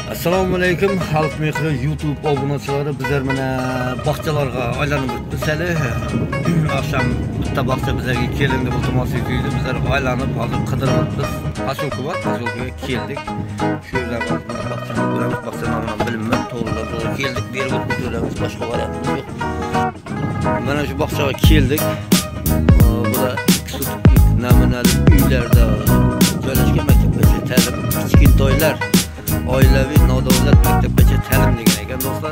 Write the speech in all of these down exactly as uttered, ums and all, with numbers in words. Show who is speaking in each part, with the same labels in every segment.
Speaker 1: Assalomu alaykum xalq mehri YouTube obunachilari. Bizlar mana bog'chalarga aylanib o'tdik. Hali akşam bitta bog'cha bizlarga kelindi, iltimos etdi. Bizlar aylanib hozir qidiryapmiz. Posyolka bor, posyolkaga keldik. Shu yerda bog'chani ko'ramiz, bog'cha nomini bilmayman. To'g'ri keldik, berib o'tib ko'ramiz, boshqa variantimiz yo'q. Mana shu bog'chaga keldik. Bu da namunali uylarda joylashgan maktabgacha ta'lim, kichkintoylar oilaviy nodavlat maktabgacha ta'lim degan ekan do'stlar.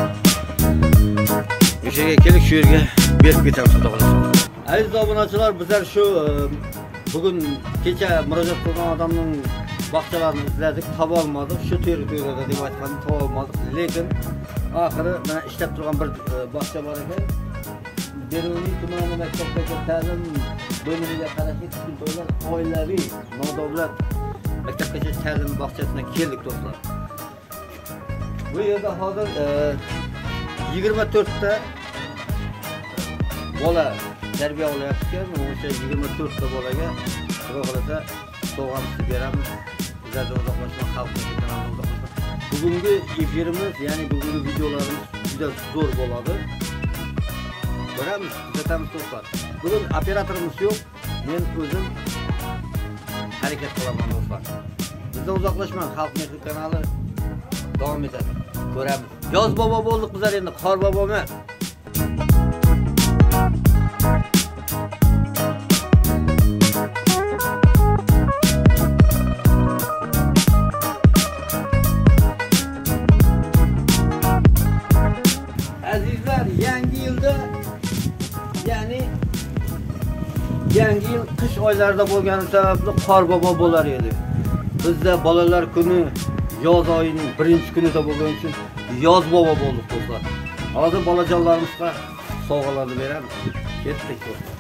Speaker 1: O'sha yerga kelib, shu yerga berib ketamiz, xudo xolasa. Aziz obunachilar, bizlar shu bugun kecha murojaat qilgan odamning bog'chalarini izladik, topa olmadik. Shu territoriyada deb aytganda topa olmadik. Lekin oxiri mana ishlab turgan bir bog'cha bor ekan. Beruniy tumani maktabgacha ta'lim bo'limiga qarashli kichkintoylar oilaviy nodavlat maktabgacha ta'lim bog'chasidan keldik do'stlar. Bu yerda hozir yigirma to'rtta bola tarbiya olyapti ekan. O'sha yigirma to'rtta bolaga xudo xolasa sovg'amizni beramiz. Bizlardan uzoqlashgan xalqimiz kanalidan uzoqlashgan. Bugungi efirimiz, ya'ni bugungi videolarimiz juda zo'r bo'ladi. Ko'ramiz, kuzatamiz do'stlar. Bugun operatorimiz yo'q. Men o'zim harakat qilaman do'stlar. Bizdan uzoqlashmang, Xalq Mehri kanali davom etadi. Ko'ramiz. Yoz bobo bo'ldik bizlar endi, qor bobo emas. Azizlar, yangi yilda, ya'ni yangi yil qish oylarida bo'lgani sababli qor bobo bo'lar edi. Bizda bolalar kuni yoz oyining birinchi kunida bo'lgani uchun yoz bobo bo'ldik do'stlar. Hozir bolajonlarimizga sovg'alarni beramiz. Ketdik do'stlar.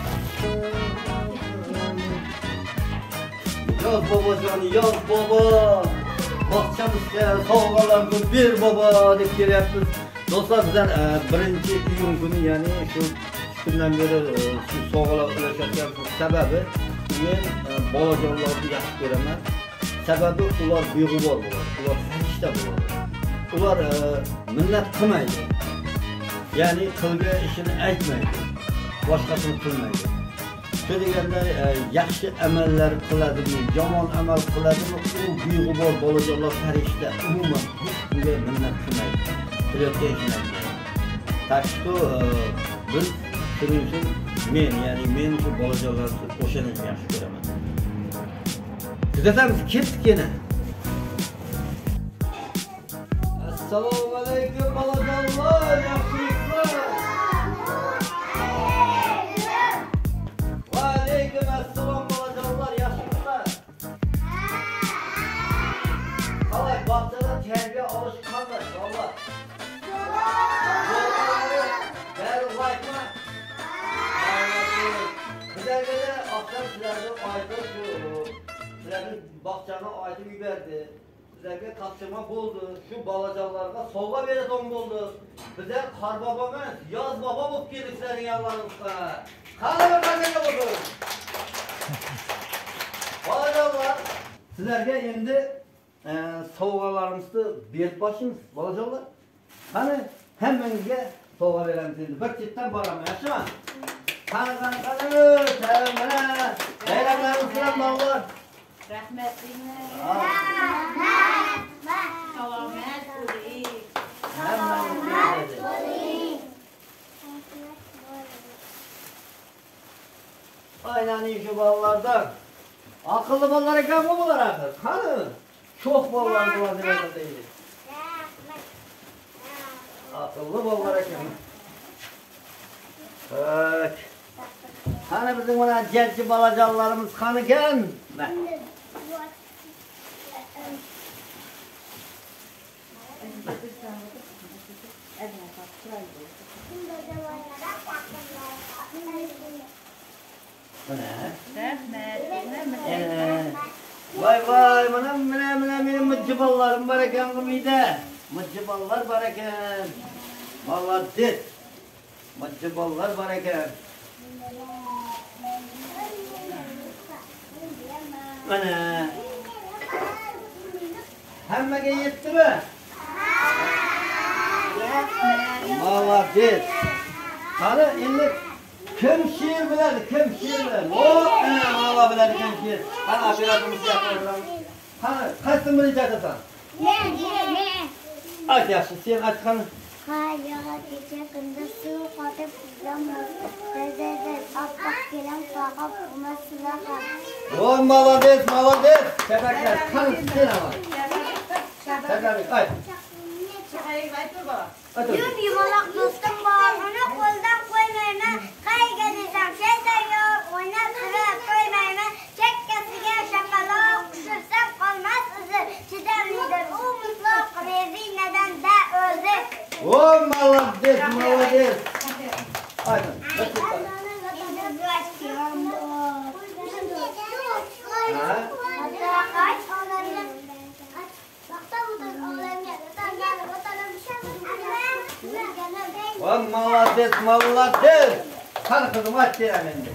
Speaker 1: Yoz bobojoni, yoz bobo. Bog'chamizga sovg'alarni ber bobo deb kelyapmiz. Do'stlar, bizlar birinchi iyun kuni, ya'ni shu kundan beri shu sovg'alar ulashayotgan sababi men bolajonlarni yaxshi ko'raman. Sababi ular beg'ubor bo'ladi, ular farishta bo'ladi. Ular minnat qilmaydi. Ya'ni qilgan ishini aytmaydi, boshqasini qilmaydi. Shu deganda yaxshi amallar qiladimi, yomon amal qiladimi, u beg'ubor bolajonlar farishta, umuman hech kimga minnat qilmaydi. Qilayotgan ishini aytmaydi. Tashqi biz shuning uchun men, ya'ni men shu bolajonlarni o'shani yaxshi ko'raman. Kuzatamiz, ketdik yana. Assalomu alaykum bolajonlar, yaxshiliklar. Va alaykum assalom bolajonlar, yaxshiliklar. Qalay, bog'chada tarbiya olish qanday, bolalar? Bari vaqtmi? Bizlarga da oqshom sizlarga aytib shu sizlarning bog'chani aytib yubordi. Sizlarga topshirma bo'ldi. Shu bolajonlarga sovg'a beradigan bo'ldi. Bizlar qor bobo emas, yoz bobo bo'lib keldik sizlarning yanlaringizga. Qani qanday bo'ldi? Bolajonlar, sizlarga endi sovg'alarimizni berib boshlaymiz, bolajonlar. Qani hammangizga sovg'a beramiz endi. Bir chetdan boraman, yaxshimi? Qani qani qani, mana bayramlarimiz bilan bog'lar.
Speaker 2: Rahmat deyman. Salomat bo'ling.
Speaker 1: Hammangiz
Speaker 2: bo'ling.
Speaker 1: Aynan shu bolalardan aqlli bolalar ekan bu bular axir. Qani? Sho'x bolalar bo'ladi deb aytaydi. Aqlli bolalar ekan. Bak. Qani bizning mana jarchi bolajonlarimiz qani ekan? Bak. Vay vay, mana mana mana mening mijjibollarim bor ekan uyda. Mijjibollar bor ekan. Молодец. Mijjibollar bor ekan. Mana Hammaga yetdimi? Молодец. Qani endi kim she'r biladi? Kim she'r biladi? O, ana mava biladi ekan she'r. Qani operatorimiz gapiramiz. Qani, qaysi birinchi aytasan?
Speaker 2: Men, men.
Speaker 1: Ayt yaxshi, sen ayt qani.
Speaker 2: Qayoqqa kecha kunda suv qotib qizamiz. Dezede oppoq kelam tog'ib umasulaqa.
Speaker 1: O, молодец, молодец. Tabaklar, qani sen ama. Tabak, ayt.
Speaker 2: Yum yumaloq do'stim bor, uni qo'ldan qo'ymayman. Qayga desam shayton yo'q, o'ynab turib qo'ymayman. Chekkasiga shapaloq tushirsam qolmas izi. Chidamlidir u mutlaq rezinadan da o'zi.
Speaker 1: O, молодец, молодец. Ayt. O, молодец, молодец. Qani qizim ayt keram endi.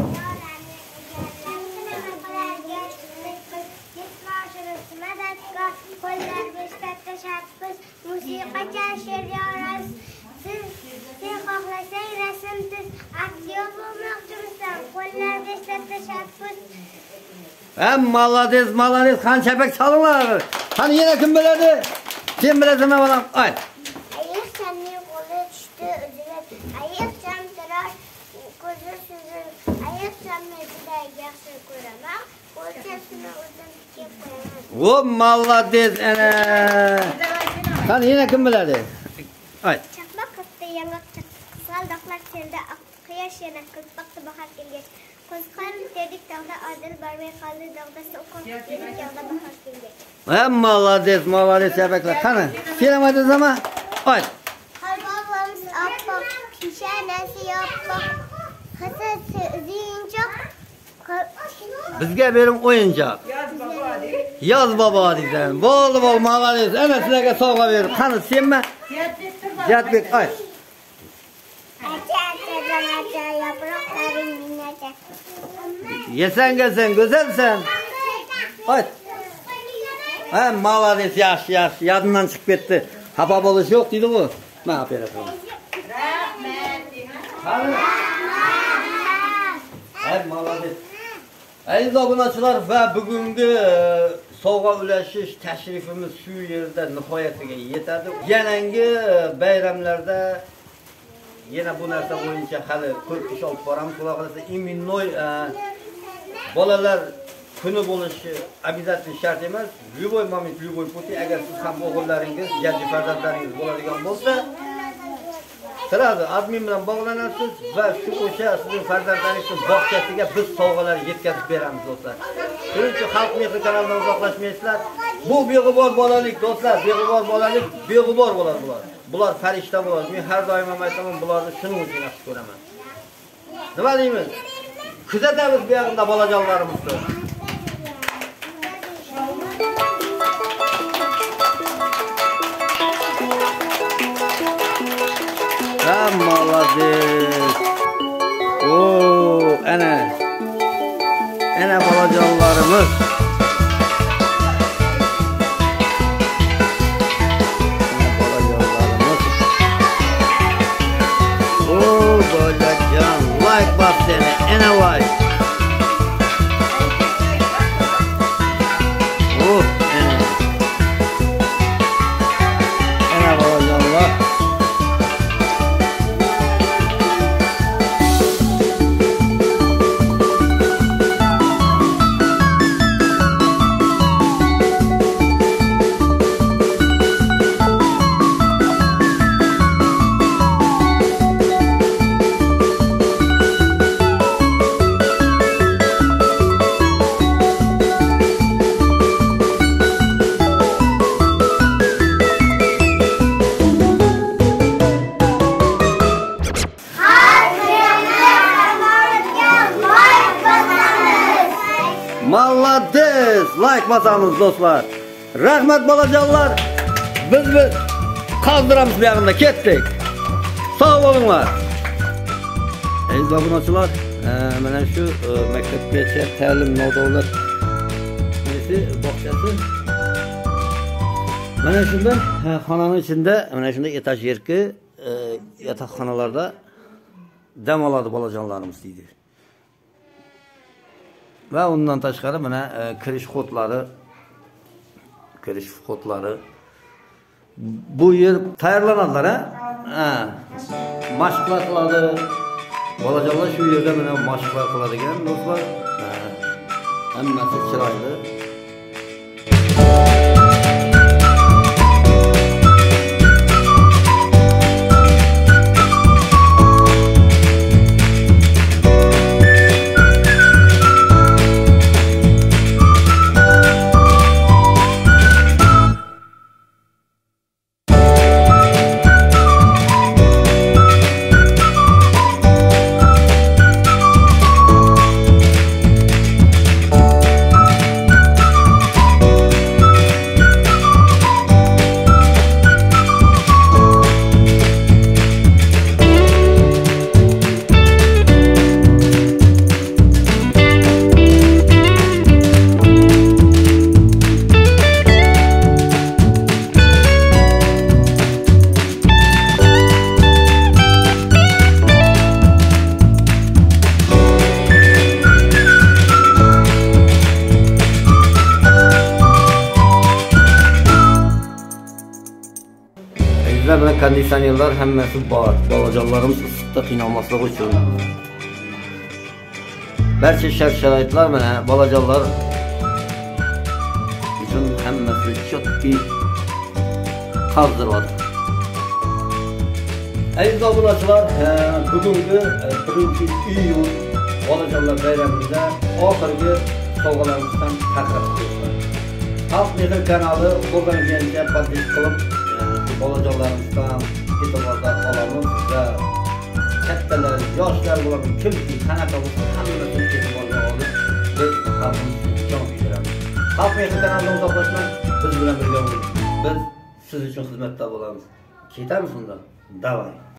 Speaker 2: Musiqa she'r yoras. Siz sen xohlasang rasm tiz. Aktyor bo'lmoqchimisan? Qo'llar beshta tashabbus.
Speaker 1: Ha, молодец, молодец. Qani chapak chalinglar. Qani yana kim biladi? Sen bilasanmi bolam? Ayt.
Speaker 2: Ayiq channing qo'li tushdi o'ziga. Ayiq chan tirar ko'zi sizin. Ayiq channi juda yaxshi ko'raman. O'lchasini o'zim tikib qo'yaman.
Speaker 1: O, молодец ana. Qani yana kim biladi? Ayt.
Speaker 2: Chaqmoq qizda yaloq saldoqlar selda quyosh yana kulpaqda bahor kelgach. Qo'zqal dedik tog'da odil barmay qoldi dog'da so'qoq dedik yog'da bahor kelgach.
Speaker 1: Ha, молодец, молодец tabaklar. Qani, sen ham aytasanmi? Ayt.
Speaker 2: Qalbimiz oppoq, kishanasi yoppoq. Hasasi o'yinchoq.
Speaker 1: Bizga bering o'yinchoq. Yoz bobo deysan. Bo'ldi, bo'ldi, молодец. Ana sizlarga sovg'a ber. Qani senmi? Jatbek, ayt.
Speaker 2: Acha acha acha yaproqlaring minnacha.
Speaker 1: Yesangasan, go'zalsan. Ayt. Ha, молодец, yaxshi, yaxshi. Yodimdan chiqib ketdi. Xafa bo'lish yo'q deydi u. Men operator. Rahmat. Ay, молодец. Aziz obunachilar va bugungi sovg'a ulashish tashrifimiz shu yerda nihoyatiga yetadi. Yangi bayramlarda yana bu narsa bo'yicha hali ko'p ish olib boramiz. Xudo xolasa iminnoy bolalar kuni bo'lishi обязательно shart emas. Любой момент, любой пути agar siz ham o'g'illaringiz, jajji farzandlaringiz bo'ladigan bo'lsa, sirada admin bilan bog'lanasiz va shu o'sha sizning farzandlaringizni bog'chasiga biz sovg'alar yetkazib beramiz do'stlar. Shuning uchun Xalq mehri kanalidan uzoqlashmaysizlar. Bu beg'ubor bolalik do'stlar, beg'ubor bolalik, beg'ubor bo'ladi bular. Bular farishta bo'ladi. Men har doim ham aytaman, bularni shuning uchun yaxshi ko'raman. Nima deymiz? Kuzatamiz bu yerda bolajonlarimizni. Ha, молодец. O, ana. Ana bolajonlarimiz. O, bolajon, like bas seni, ana like. O, ana. Ana bolajonlar. Молодец! Like basamiz do'stlar. Rahmat bolajonlar. Biz biz qoldiramiz bu yerda ketdik. Sog' bo'linglar. Aziz obunachilar, mana shu maktabgacha ta'lim nodavlat nesi bog'chasi Mana shundan xonaning ichida, mana shunday etaj yerki, yotoqxonalarda dam oladi bolajonlarimiz deydi. Va undan tashqari mana kirish xotlari, kirish xotlari. Bu yer tayyorlanadilar, ha. Mashqlar qiladi. Bolajonlar shu yerda mana mashqlar qiladigan do'stlar. Hammasi chiroyli. Bizler bilan konditsionerlar hammasi bor. Bolajonlarimiz issiqda qiynalmasligi uchun. Barcha shart-sharoitlar mana bolajonlar uchun hammasi chotki hazırladı. Aziz obunachilar, bugungi birinchi iyun bolajonlar bayramida oxirgi sovg'alarimizdan taqdim. Xalq Mehr kanali qo'llangancha podpis qilib bolajonlarimizdan e'tibordan olamiz va kattalar, yoshlar bo'lib, kimki qanaqa bo'lsa hammasini e'tiborga olib, biz xalqimizga jon beramiz. Xalq Mehr kanalidan uzoqlashmang, biz bilan birga bo'ling. Biz siz uchun xizmatda bo'lamiz. Ketamiz unda. Davay.